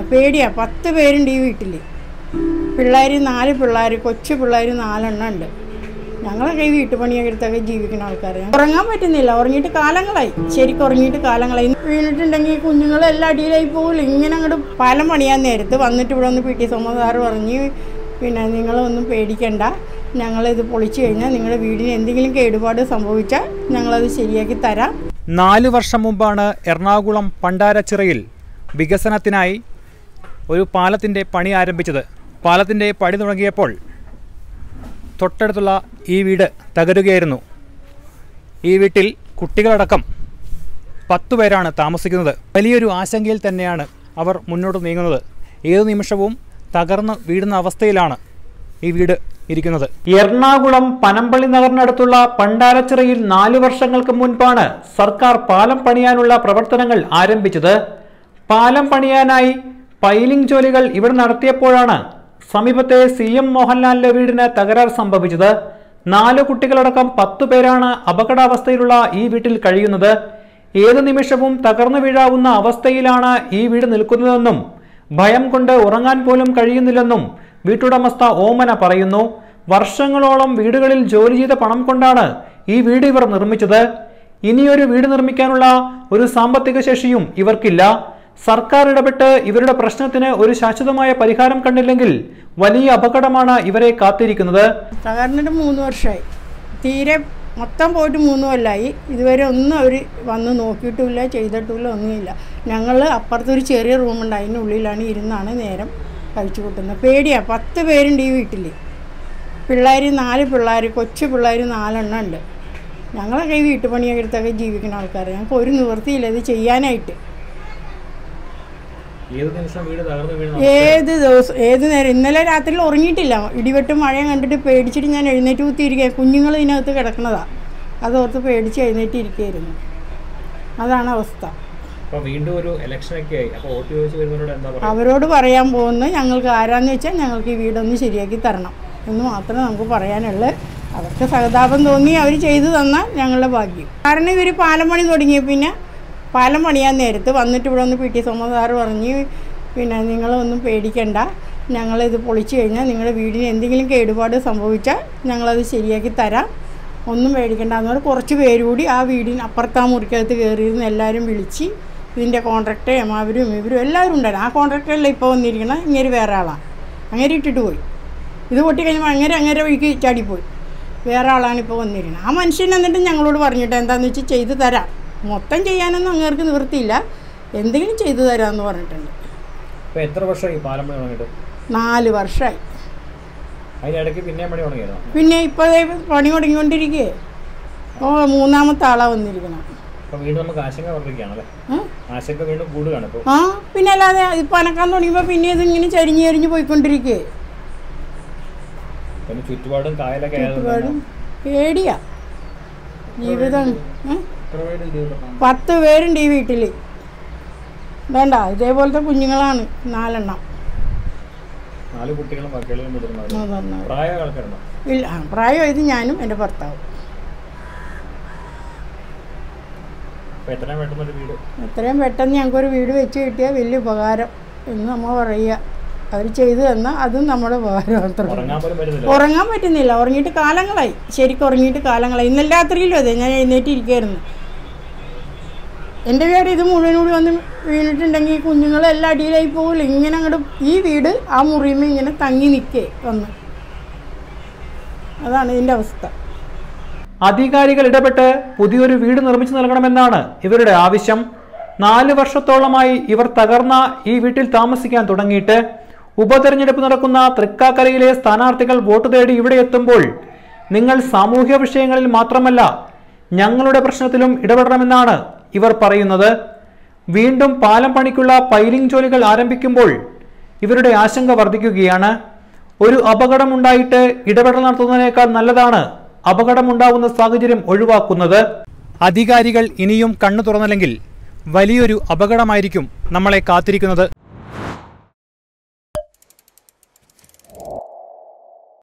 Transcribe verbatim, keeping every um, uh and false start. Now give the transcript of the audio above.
കൊടുക്കുന്നത്. പേടിയാണ്. പത്ത് പേരുണ്ട് ഈ വീട്ടിൽ. പിള്ളേർ നാല് പിള്ളേർ, കൊച്ചു പിള്ളേർ നാലെണ്ണം ഉണ്ട്. ഞങ്ങളൊക്കെ ഈ വീട്ടുപണിയൊക്കെ എടുത്തൊക്കെ ജീവിക്കുന്ന ആൾക്കാരാണ്. ഉറങ്ങാൻ പറ്റുന്നില്ല. ഉറങ്ങിയിട്ട് കാലങ്ങളായി. ശരിക്കും ഉറങ്ങിയിട്ട് കാലങ്ങളായി. വീണിട്ടുണ്ടെങ്കിൽ കുഞ്ഞുങ്ങളെല്ലാം അടിയിലായി പോകില്ല. ഇങ്ങനെ അങ്ങോട്ട് പാലം പണിയാൻ നേരത്ത് വന്നിട്ട് ഇവിടെ ഒന്ന് പി ടി സോമസാറ് പറഞ്ഞ്, പിന്നെ നിങ്ങളൊന്നും പേടിക്കണ്ട, ഞങ്ങളിത് പൊളിച്ചു കഴിഞ്ഞാൽ നിങ്ങളുടെ വീടിന് എന്തെങ്കിലും കേടുപാട് സംഭവിച്ചാൽ ഞങ്ങളത് ശരിയാക്കി തരാം. നാല് വർഷം മുമ്പാണ് എറണാകുളം പണ്ടാരച്ചിറയിൽ വികസനത്തിനായി ഒരു പാലത്തിൻ്റെ പണി ആരംഭിച്ചത്. പാലത്തിൻ്റെ പണി തുടങ്ങിയപ്പോൾ തൊട്ടടുത്തുള്ള ഈ വീട് തകരുകയായിരുന്നു. ഈ വീട്ടിൽ കുട്ടികളടക്കം പത്തു പേരാണ് താമസിക്കുന്നത്. വലിയൊരു ആശങ്കയിൽ തന്നെയാണ് അവർ മുന്നോട്ട് നീങ്ങുന്നത്. ഏതു നിമിഷവും തകർന്ന് വീടുന്ന അവസ്ഥയിലാണ് ഈ വീട് ഇരിക്കുന്നത്. എറണാകുളം പനമ്പള്ളി നഗറിനടുത്തുള്ള പണ്ടാരച്ചിറയിൽ നാലു വർഷങ്ങൾക്ക് മുൻപാണ് സർക്കാർ പാലം പണിയാനുള്ള പ്രവർത്തനങ്ങൾ ആരംഭിച്ചത്. പാലം പണിയാനായി പൈലിംഗ് ജോലികൾ ഇവിടെ നടത്തിയപ്പോഴാണ് സമീപത്തെ സി എം മോഹൻലാലിന്റെ വീടിന് തകരാർ സംഭവിച്ചത്. നാല് കുട്ടികളടക്കം പത്തു പേരാണ് അപകടാവസ്ഥയിലുള്ള ഈ വീട്ടിൽ കഴിയുന്നത്. ഏതു നിമിഷവും തകർന്നു വീഴാവുന്ന അവസ്ഥയിലാണ് ഈ വീട് നിൽക്കുന്നതെന്നും ഭയം കൊണ്ട് ഉറങ്ങാൻ പോലും കഴിയുന്നില്ലെന്നും വീട്ടുടമസ്ഥ ഓമന പറയുന്നു. വർഷങ്ങളോളം വീടുകളിൽ ജോലി ചെയ്ത പണം കൊണ്ടാണ് ഈ വീട് ഇവർ നിർമ്മിച്ചത്. ഇനിയൊരു വീട് നിർമ്മിക്കാനുള്ള ഒരു സാമ്പത്തിക ശേഷിയും ഇവർക്കില്ല. സർക്കാർ ഇടപെട്ട് ഇവരുടെ പ്രശ്നത്തിന് ഒരു ശാശ്വതമായ പരിഹാരം കണ്ടില്ലെങ്കിൽ വലിയ അപകടമാണ് ഇവരെ കാത്തിരിക്കുന്നത്. തകർന്നിട്ട് മൂന്ന് വർഷമായി. തീരെ മൊത്തം പോയിട്ട് മൂന്ന് കൊല്ലമായി. ഇതുവരെ ഒന്നും അവർ വന്ന് നോക്കിയിട്ടുമില്ല, ചെയ്തിട്ടുമില്ല, ഒന്നുമില്ല. ഞങ്ങൾ അപ്പുറത്തൊരു ചെറിയ റൂമുണ്ട്, അതിനുള്ളിലാണ് ഇരുന്നാണ് നേരം കഴിച്ചു കൂട്ടുന്നത്. പേടിയാണ്. പത്ത് പേരുണ്ട് ഈ വീട്ടിൽ. പിള്ളേർ നാല് പിള്ളേർ, കൊച്ചു പിള്ളേർ നാലെണ്ണം ഉണ്ട്. ഞങ്ങളൊക്കെ ഈ വീട്ടുപണിയൊക്കെ എടുത്തൊക്കെ ജീവിക്കുന്ന ആൾക്കാരാണ്. ഞങ്ങൾക്ക് ഒരു നിവൃത്തിയില്ല ഇത് ചെയ്യാനായിട്ട്. ഏത് ദിവസം ഏത് നേരം. ഇന്നലെ രാത്രിയിൽ ഉറങ്ങിയിട്ടില്ല. ഇടിവെട്ടും മഴയും കണ്ടിട്ട് പേടിച്ചിട്ട് ഞാൻ എഴുന്നേറ്റ് കുത്തിയിരിക്കുക. കുഞ്ഞുങ്ങൾ ഇതിനകത്ത് കിടക്കുന്നതാണ്. അതോർത്ത് പേടിച്ച് എഴുന്നേറ്റ് ഇരിക്കുകയായിരുന്നു. അതാണ് അവസ്ഥ. അവരോട് പറയാൻ പോകുന്നത് ഞങ്ങൾക്ക് ആരാന്ന് വെച്ചാൽ ഞങ്ങൾക്ക് ഈ വീടൊന്ന് ശരിയാക്കി തരണം എന്ന് മാത്രമേ നമുക്ക് പറയാനുള്ളൂ. അവർക്ക് സഹതാപം തോന്നി അവർ ചെയ്തു തന്നാൽ ഞങ്ങളുടെ ഭാഗ്യം. കാരണം ഇവർ പാലം പണി തുടങ്ങിയ പിന്നെ പാലം പണിയാൻ നേരത്ത് വന്നിട്ട് ഇവിടെ ഒന്ന് പി ടി സോമസാറ് പറഞ്ഞ്, പിന്നെ നിങ്ങളൊന്നും പേടിക്കണ്ട, ഞങ്ങളിത് പൊളിച്ചു കഴിഞ്ഞാൽ നിങ്ങളുടെ വീടിന് എന്തെങ്കിലും കേടുപാട് സംഭവിച്ചാൽ ഞങ്ങളത് ശരിയാക്കി തരാം, ഒന്നും പേടിക്കണ്ട എന്ന് പറഞ്ഞാൽ കുറച്ച് പേര് കൂടി ആ വീടിന് അപ്പുറത്താ മുറിക്കകത്ത് കയറിയിരുന്ന് എല്ലാവരും വിളിച്ച് ഇതിൻ്റെ കോൺട്രാക്ടർ അവരും ഇവരും എല്ലാവരും ഉണ്ടായിരുന്നു. ആ കോൺട്രാക്ടറല്ല ഇപ്പോൾ വന്നിരിക്കണം. ഇങ്ങനെ വേറെ ആളാണ്. അങ്ങനെ ഇട്ടിട്ട് പോയി. ഇത് പൊട്ടിക്കഴിഞ്ഞപ്പോൾ അങ്ങനെ അങ്ങനെ വഴിക്ക് ചാടിപ്പോയി. വേറെ ആളാണ് ഇപ്പോൾ വന്നിരിക്കുന്നത്. ആ മനുഷ്യൻ എന്നിട്ട് ഞങ്ങളോട് പറഞ്ഞിട്ട് എന്താണെന്ന് വെച്ചാൽ ചെയ്തു തരാം, മൊത്തം ചെയ്യാനൊന്നും അങ്ങേർക്ക് നിവൃത്തിയില്ല, എന്തെങ്കിലും ചെയ്തു തരാമെന്ന് പറഞ്ഞിട്ടുണ്ട്. എത്ര വർഷമായി പാലം പണി തുടങ്ങിയിട്ട്? നാല് വർഷമായി. പിന്നെ ഇപ്പോൾ പണി തുടങ്ങിക്കൊണ്ടിരിക്കുകയെ. ഓ മൂന്നാമത്തെ ആളാണ് വന്നിരിക്കണം. ആ പിന്നെ അല്ലാതെ ഇപ്പം അനക്കാൻ തുടങ്ങിയപ്പോൾ പിന്നെ ഇത് ഇങ്ങനെ ചരിഞ്ഞ് ചരിഞ്ഞ് പോയിക്കൊണ്ടിരിക്കുകയെ. ചുറ്റുപാടും ചുറ്റുപാടും പേടിയാ. ജീവിതം പത്ത് പേരുണ്ട് ഈ വീട്ടിൽ. വേണ്ട ഇതേപോലത്തെ കുഞ്ഞുങ്ങളാണ് നാലെണ്ണം. ഇല്ല പ്രായം ഇത് ഞാനും എൻ്റെ ഭർത്താവും. എത്രയും പെട്ടെന്ന് ഞങ്ങൾക്കൊരു വീട് വെച്ച് കിട്ടിയാൽ വലിയ ഉപകാരം എന്ന് നമ്മൾ പറയുക. അവർ ചെയ്തു തന്നാൽ അതും നമ്മുടെ ഉപകാരം. അത്ര ഉറങ്ങാൻ പറ്റുന്നില്ല. ഉറങ്ങിയിട്ട് കാലങ്ങളായി. ശരിക്കും ഉറങ്ങിയിട്ട് കാലങ്ങളായി. ഇന്നലെ രാത്രിയിലും അതെ ഞാൻ എഴുന്നേറ്റ് ഇരിക്കുകയായിരുന്നു. എൻ്റെ പേര് ഇത് മുഴുവൻ കൂടി വന്ന് വീണിട്ടുണ്ടെങ്കിൽ കുഞ്ഞുങ്ങളെല്ലാം അടിയിലായി പോകില്ല. ഇങ്ങനെ അങ്ങോട്ട് ഈ വീട് ആ മുറിയുമ്പോൾ ഇങ്ങനെ തങ്ങി നിൽക്കേ വന്ന്. അതാണ് ഇതിൻ്റെ അവസ്ഥ. അധികാരികൾ ഇടപെട്ട് പുതിയൊരു വീട് നിർമ്മിച്ചു നൽകണമെന്നാണ് ഇവരുടെ ആവശ്യം. നാല് വർഷത്തോളമായി ഇവർ തകർന്ന ഈ വീട്ടിൽ താമസിക്കാൻ തുടങ്ങിയിട്ട്. ഉപതെരഞ്ഞെടുപ്പ് നടക്കുന്ന തൃക്കാക്കരയിലെ സ്ഥാനാർത്ഥികൾ വോട്ട് തേടി ഇവിടെ എത്തുമ്പോൾ നിങ്ങൾ സാമൂഹ്യ വിഷയങ്ങളിൽ മാത്രമല്ല ഞങ്ങളുടെ പ്രശ്നത്തിലും ഇടപെടണമെന്നാണ് ഇവർ പറയുന്നത്. വീണ്ടും പാലം പണിക്കുള്ള പൈലിംഗ് ജോലികൾ ആരംഭിക്കുമ്പോൾ ഇവരുടെ ആശങ്ക വർദ്ധിക്കുകയാണ്. ഒരു അപകടമുണ്ടായിട്ട് ഇടപെടൽ നടത്തുന്നതിനേക്കാൾ നല്ലതാണ് അപകടമുണ്ടാകുന്ന സാഹചര്യം ഒഴിവാക്കുന്നത്. അധികാരികൾ ഇനിയും കണ്ണു തുറന്നില്ലെങ്കിൽ വലിയൊരു അപകടമായിരിക്കും നമ്മളെ കാത്തിരിക്കുന്നത്.